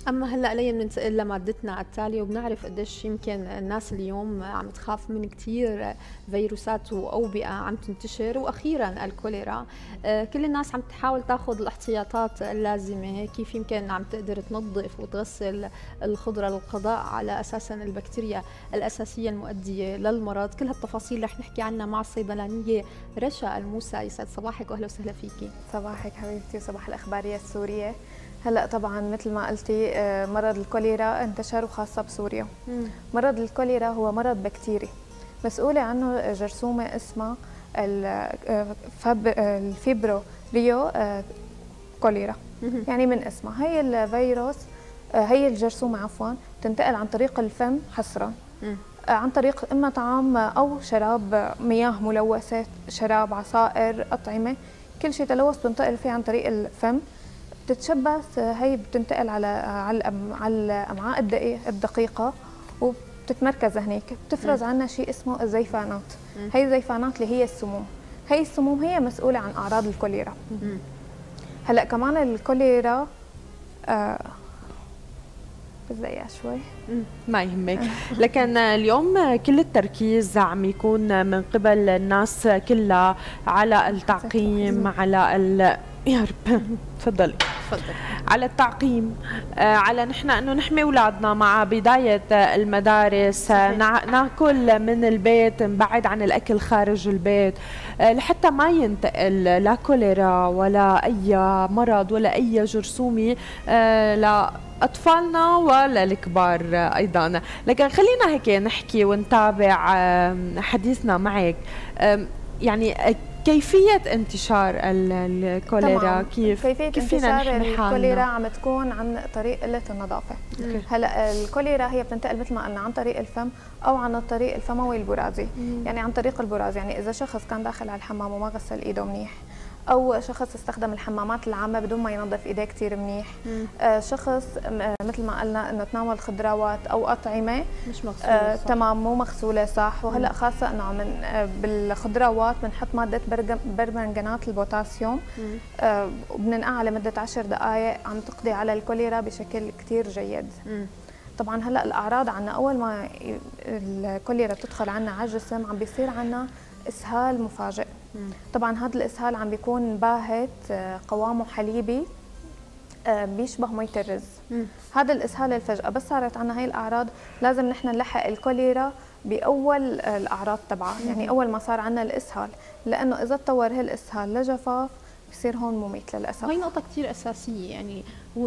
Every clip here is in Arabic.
اما هلا علينا بننتقل لمادتنا التاليه، وبنعرف قديش يمكن الناس اليوم عم تخاف من كثير فيروسات واوبئه عم تنتشر، واخيرا الكوليرا. كل الناس عم تحاول تاخذ الاحتياطات اللازمه، كيف يمكن عم تقدر تنظف وتغسل الخضره للقضاء على اساسا البكتيريا الاساسيه المؤديه للمرض. كل هالتفاصيل رح نحكي عنها مع الصيدلانيه رشا الموسى. يسعد صباحك واهلا وسهلا فيكي. صباحك حبيبتي وصباح الاخباريه السوريه. هلا طبعا مثل ما قلتي مرض الكوليرا انتشر وخاصه بسوريا. مرض الكوليرا هو مرض بكتيري مسؤوله عنه جرثومه اسمها الفيبرو ريو كوليرا. يعني من اسمها هي الفيروس، هي الجرثومه عفوا، تنتقل عن طريق الفم حصرا، عن طريق اما طعام او شراب، مياه ملوثه، شراب، عصائر، اطعمه، كل شيء تلوث بتنتقل فيه عن طريق الفم. بتتشبث، هي بتنتقل على الامعاء الدقيقه وبتتمركز هنيك، بتفرز عنا شيء اسمه الزيفانات. هي الزيفانات اللي هي السموم، هي السموم هي مسؤوله عن اعراض الكوليرا. هلا كمان الكوليرا بتضايق شوي، ما يهمك. لكن اليوم كل التركيز عم يكون من قبل الناس كلها على التعقيم، على يا رب تفضلي على التعقيم، على نحن انه نحمي اولادنا مع بدايه المدارس، ناكل من البيت، نبعد عن الاكل خارج البيت، لحتى ما ينتقل لا كوليرا ولا اي مرض ولا اي جرثومه لأطفالنا ولا الكبار أيضا. لكن خلينا هيك نحكي ونتابع حديثنا معك. يعني كيفية انتشار الكوليرا، كيف فينا انتشار الكوليرا عم تكون عن طريق قلة النظافة. هلا الكوليرا هي بتنتقل مثل ما قلنا عن طريق الفم او عن الطريق الفموي البرازي. يعني عن طريق البراز، يعني اذا شخص كان داخل على الحمام وما غسل ايده منيح، او شخص استخدم الحمامات العامه بدون ما ينظف ايديه كثير منيح، شخص مثل ما قلنا انه تناول خضروات او اطعمه مش مغسوله تمام مو مغسوله صح. وهلا خاصه انه من بالخضروات بنحط ماده برمنجانات البوتاسيوم، وبننقعها لمده 10 دقائق، عم تقضي على الكوليرا بشكل كثير جيد. طبعا هلا الاعراض عنا اول ما الكوليرا تدخل عنا على الجسم عم بيصير عنا اسهال مفاجئ. طبعا هذا الاسهال عم بيكون باهت، قوامه حليبي، بيشبه مية الرز. هذا الاسهال الفجأة بس صارت عنا هي الاعراض لازم نحن نلحق الكوليرا باول الاعراض تبعها، يعني اول ما صار عنا الاسهال، لانه اذا تطور هالاسهال لجفاف بصير هون مميت للاسف. هي نقطة كثير اساسية. يعني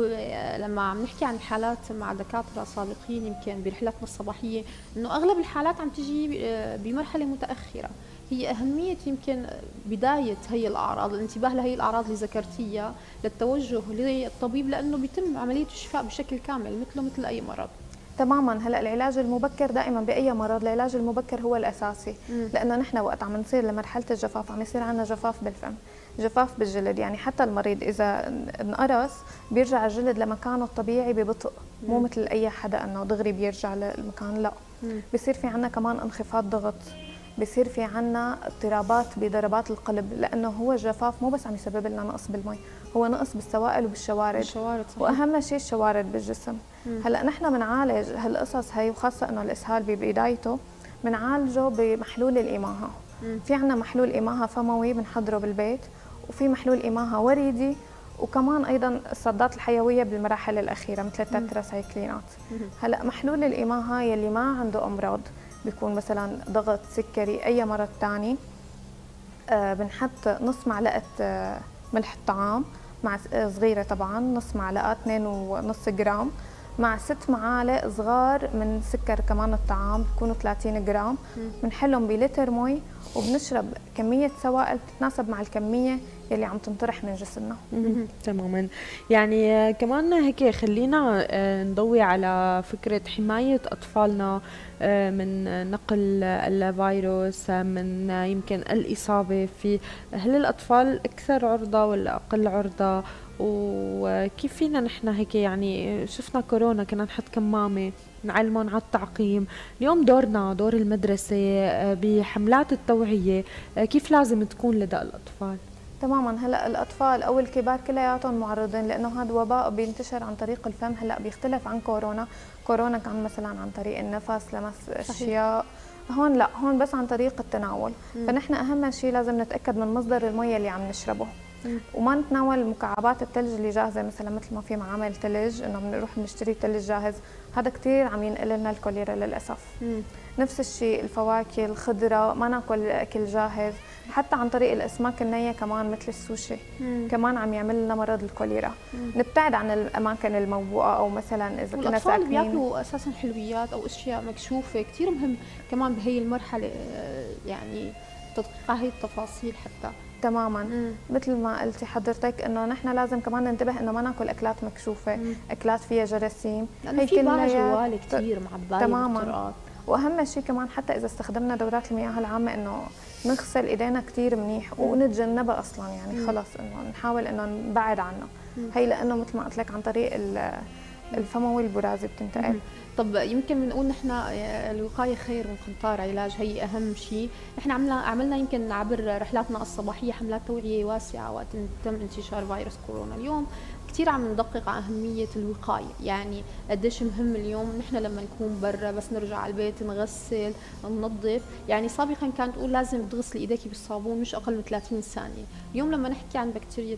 لما عم نحكي عن الحالات مع دكاترة سابقين يمكن برحلتنا الصباحية، انه اغلب الحالات عم تجي بمرحلة متأخرة. هي أهمية يمكن بداية هي الأعراض، الانتباه لهي الأعراض اللي ذكرتيها، للتوجه للطبيب، لأنه بيتم عملية الشفاء بشكل كامل مثله مثل أي مرض. تماما. هلا العلاج المبكر دائما باي مرض، العلاج المبكر هو الاساسي، لانه نحن وقت عم نصير لمرحله الجفاف عم يصير عندنا جفاف بالفم، جفاف بالجلد. يعني حتى المريض اذا انقرص بيرجع الجلد لمكانه الطبيعي ببطء، مو مثل اي حدا انه دغري بيرجع للمكان، لا. بصير في عندنا كمان انخفاض ضغط، بصير في عنا اضطرابات بضربات القلب، لانه هو الجفاف مو بس عم يسبب لنا نقص بالمي، هو نقص بالسوائل وبالشوارد، واهم شيء الشوارد بالجسم. هلا نحن بنعالج هالقصص هي، وخاصه انه الاسهال ببدايته بنعالجه بمحلول الايماها. في عنا محلول ايماها فموي بنحضره بالبيت، وفي محلول ايماها وريدي، وكمان ايضا الصدات الحيويه بالمراحل الاخيره مثل التتراسايكلينات. هلا محلول الايماها يلي ما عنده امراض، بيكون مثلا ضغط، سكري، اي مرض ثاني، بنحط نص معلقه ملح الطعام مع صغيره طبعا، نص معلقه 2.5 جرام، مع 6 معالق صغار من سكر كمان الطعام بيكونوا 30 جرام، بنحلهم بلتر مي، وبنشرب كميه سوائل بتتناسب مع الكميه يلي عم تنطرح من جسمنا. تماما. يعني كمان هيك خلينا نضوي على فكرة حماية أطفالنا من نقل الفيروس، من يمكن الإصابة فيه. هل الأطفال أكثر عرضة ولا أقل عرضة؟ وكيف فينا نحن هيك، يعني شفنا كورونا كنا نحط كمامة نعلمهم على التعقيم. اليوم دورنا دور المدرسة بحملات التوعية، كيف لازم تكون لدى الأطفال؟ تماما. هلا الاطفال او الكبار كلياتهم معرضين، لانه هذا وباء بينتشر عن طريق الفم. هلا بيختلف عن كورونا. كورونا كان مثلا عن طريق النفس، لمس اشياء. هون لا، هون بس عن طريق التناول. فنحن اهم شيء لازم نتاكد من مصدر المي اللي عم نشربه، وما نتناول مكعبات الثلج اللي جاهزه، مثلا مثل ما في معامل ثلج انه بنروح بنشتري ثلج جاهز. هذا كثير عم ينقل لنا الكوليرا للاسف. نفس الشيء الفواكه، الخضره، ما ناكل اكل جاهز. حتى عن طريق الاسماك النيه كمان مثل السوشي كمان عم يعمل لنا مرض الكوليرا. نبتعد عن الاماكن الموبوءه، او مثلا اذا كنا ساكنين. الاطفال بياكلوا اساسا حلويات او اشياء مكشوفه، كثير مهم كمان بهي المرحله يعني تدقيق هي التفاصيل حتى. تماما. مثل ما قلتي حضرتك انه نحن لازم كمان ننتبه انه ما ناكل اكلات مكشوفه، اكلات فيها جراثيم. هي في باع جوال كثير معبايه تماما. واهم شيء كمان حتى اذا استخدمنا دورات المياه العامه انه نغسل ايدينا كثير منيح ونتجنبها اصلا، يعني خلص انه نحاول انه نبعد عنها. هي لانه مثل ما قلت لك عن طريق الفموي البرازي بتنتقل. طب يمكن بنقول نحن الوقايه خير من قنطار علاج، هي اهم شيء. نحن عملنا يمكن عبر رحلاتنا الصباحيه حملات توعيه واسعه وقت تم انتشار فيروس كورونا. اليوم كثير عم ندقق على اهميه الوقايه، يعني قديش مهم اليوم نحن لما نكون برا بس نرجع على البيت نغسل ننظف. يعني سابقا كانت تقول لازم تغسلي ايديك بالصابون مش اقل من 30 ثانيه. اليوم لما نحكي عن بكتيريا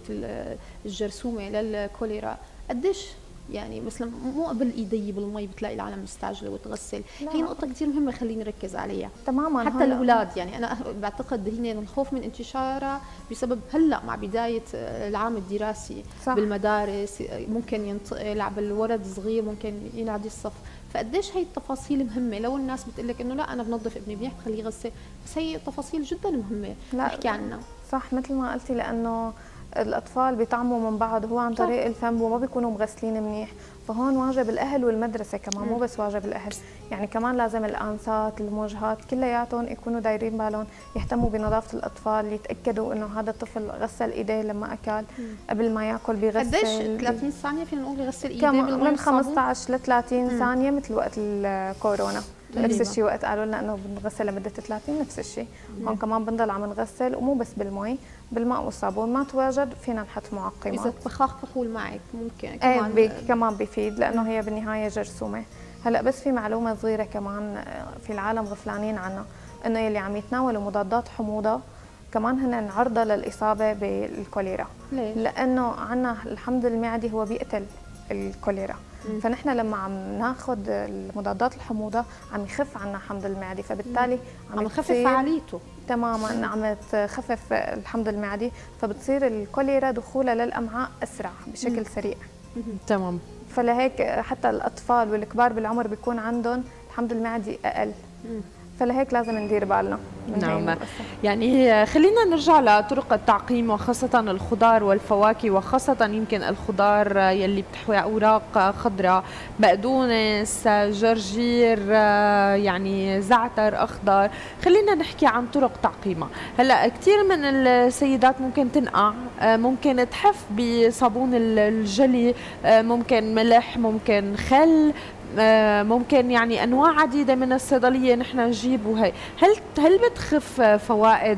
الجرثومه للكوليرا قديش يعني مثلا مو قبل ايدي بالمي بتلاقي العالم مستعجله وتغسل. هي نقطه كثير مهمه خلينا نركز عليها. تماما. حتى الاولاد يعني انا بعتقد هن الخوف من انتشارها بسبب هلا مع بدايه العام الدراسي. صح. بالمدارس ممكن ينتقل على الولد صغير ممكن ينعدي الصف. فقديش هي التفاصيل مهمه. لو الناس بتقول لك انه لا انا بنظف ابني منيح بخليه يغسل، بس هي تفاصيل جدا مهمه نحكي عنها. صح مثل ما قلتي، لانه الاطفال بيطعموا من بعض هو عن طريق الفم وما بيكونوا مغسلين منيح. فهون واجب الاهل والمدرسه كمان، مو بس واجب الاهل، يعني كمان لازم الانسات الموجهات كلياتهم يكونوا دايرين بالهم، يهتموا بنظافه الاطفال، يتاكدوا انه هذا الطفل غسل ايديه لما اكل، قبل ما ياكل بيغسل. قديش 30 ثانيه فينا نقول يغسل ايديه بالماء من 15 ل 30 ثانيه مثل وقت الكورونا. نفس الشيء وقت قالوا لنا انه بنغسل لمده 30 نفس الشيء. هون كمان بنضل عم نغسل، ومو بس بالمي، بالماء والصابون. ما تواجد فينا نحط معقمات. اذا بخاخ فخول معك ممكن كمان كمان بيفيد، لانه هي بالنهايه جرثومه. هلا بس في معلومه صغيره كمان في العالم غفلانين عنها، انه يلي عم يتناولوا مضادات حموضه كمان هن عرضه للاصابه بالكوليرا. ليش؟ لانه عندنا الحمض المعدي هو بيقتل الكوليرا. فنحن لما عم ناخذ المضادات الحموضه عم يخف عنا حمض المعدي، فبالتالي عم يخفف فعاليته. تماما، عم تخفف الحمض المعدي، فبتصير الكوليرا دخولها للامعاء اسرع بشكل سريع. تمام. فلهيك حتى الاطفال والكبار بالعمر بيكون عندهم الحمض المعدي اقل. فلهيك لازم ندير بالنا. نعم. يعني خلينا نرجع لطرق التعقيم، وخاصة الخضار والفواكه، وخاصة يمكن الخضار يلي بتحوي اوراق خضراء، بقدونس، جرجير، يعني زعتر اخضر. خلينا نحكي عن طرق تعقيمها. هلا كثير من السيدات ممكن تنقع، ممكن تحف بصابون الجلي، ممكن ملح، ممكن خل، ممكن يعني انواع عديده من الصيدليه نحن نجيب. وهي هل بتخف فوائد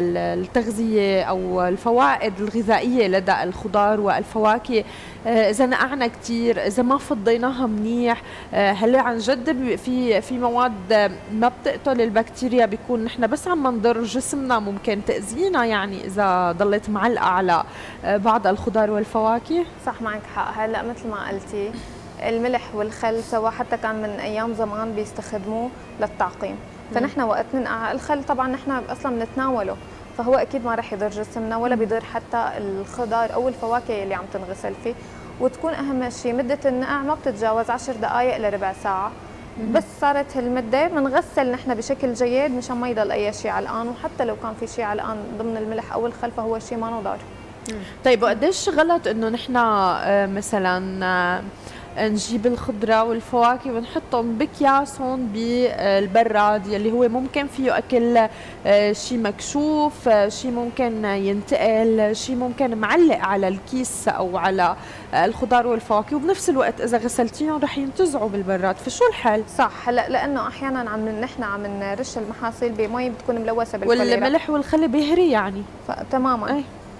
التغذيه او الفوائد الغذائيه لدى الخضار والفواكه اذا نقعنا كثير، اذا ما فضيناها منيح؟ هل عن جد في مواد ما بتقتل البكتيريا، بيكون نحن بس عم نضر جسمنا، ممكن تاذينا يعني اذا ضلت معلقه على بعض الخضار والفواكه؟ صح معك حق. هلا مثل ما قلتي الملح والخل سوا حتى كان من ايام زمان بيستخدموه للتعقيم. فنحن وقت ننقع الخل طبعا نحن اصلا بنتناوله، فهو اكيد ما رح يضر جسمنا ولا بيضر حتى الخضار او الفواكه اللي عم تنغسل فيه. وتكون اهم شيء مده النقع ما بتتجاوز 10 دقائق لربع ساعه. بس صارت هالمده بنغسل نحن بشكل جيد مشان ما يضل اي شيء علقان، وحتى لو كان في شيء علقان ضمن الملح او الخل فهو شيء ما ضار. طيب وقديش غلط انه نحن مثلا نجيب الخضرة والفواكه ونحطهم بكياسهم بالبراد يلي هو ممكن فيه أكل شيء مكشوف، شيء ممكن ينتقل، شيء ممكن معلق على الكيس أو على الخضار والفواكه، وبنفس الوقت إذا غسلتيهم رح ينتزعوا بالبراد، فشو الحل؟ صح. هلا لأنه أحيانا نحن عم نرش المحاصيل بمي بتكون ملوثة بالكوليرا، والملح والخل بيهري يعني. تماما.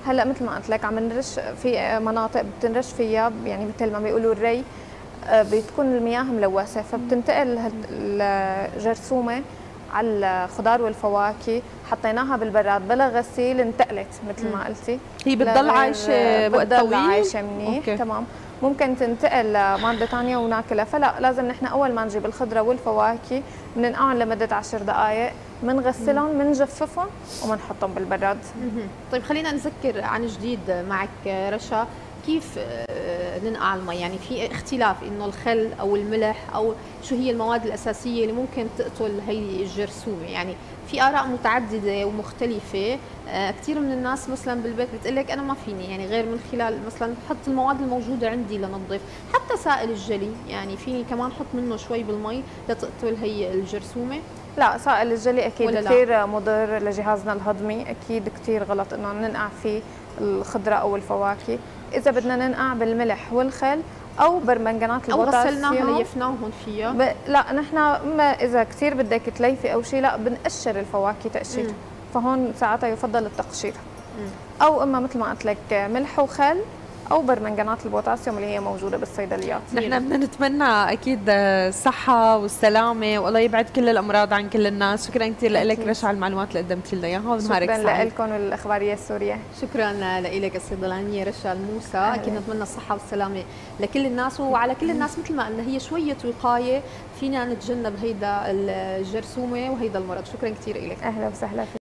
هلا مثل ما قلت لك عم نرش في مناطق بتنرش فيها يعني مثل ما بيقولوا الري، بتكون المياه ملوثه، فبتنتقل الجرثومه على الخضار والفواكه. حطيناها بالبراد بلا غسيل، انتقلت مثل ما قلتي. هي بتضل عايشه وقت طويل؟ عايشه منيح. تمام. ممكن تنتقل لماده ثانيه وناكلها، فلا لازم نحن اول ما نجيب الخضره والفواكه بننقعهم لمده 10 دقائق، بنغسلهم، بنجففهم وبنحطهم بالبراد. طيب خلينا نذكر عن جديد معك رشا، كيف ننقع المي؟ يعني في اختلاف انه الخل او الملح او شو هي المواد الاساسيه اللي ممكن تقتل هي الجرثومه؟ يعني في اراء متعدده ومختلفه. كثير من الناس مثلا بالبيت بتقول لك انا ما فيني يعني غير من خلال مثلا بحط المواد الموجوده عندي لنظف، حتى سائل الجلي يعني فيني كمان احط منه شوي بالمي لتقتل هي الجرثومه. لا، سائل الجلي اكيد كثير مضر لجهازنا الهضمي، اكيد كثير غلط انه ننقع فيه الخضره او الفواكه. اذا بدنا ننقع بالملح والخل او برمنجانات البوتاسيوم او غسلناها ليفناهم فيها. لا نحن ما اذا كثير بدك تليفي او شيء، لا بنقشر الفواكه تقشير، فهون ساعتها يفضل التقشير. او اما مثل ما قلت لك ملح وخل او برمنجانات البوتاسيوم اللي هي موجوده بالصيدليات. نحن بدنا نتمنى اكيد الصحه والسلامه والله يبعد كل الامراض عن كل الناس. شكرا كثير لك رشا على المعلومات اللي قدمتي لنا اياها، ونهارك سعيد. شكرا لكم والاخباريه السوريه. شكرا لك الصيدلانيه رشا الموسى. اكيد نتمنى الصحه والسلامه لكل الناس، وعلى كل الناس مثل ما قلنا هي شويه وقايه فينا نتجنب هيدا الجرثومه وهيدا المرض. شكرا كثير لك. اهلا وسهلا فيك.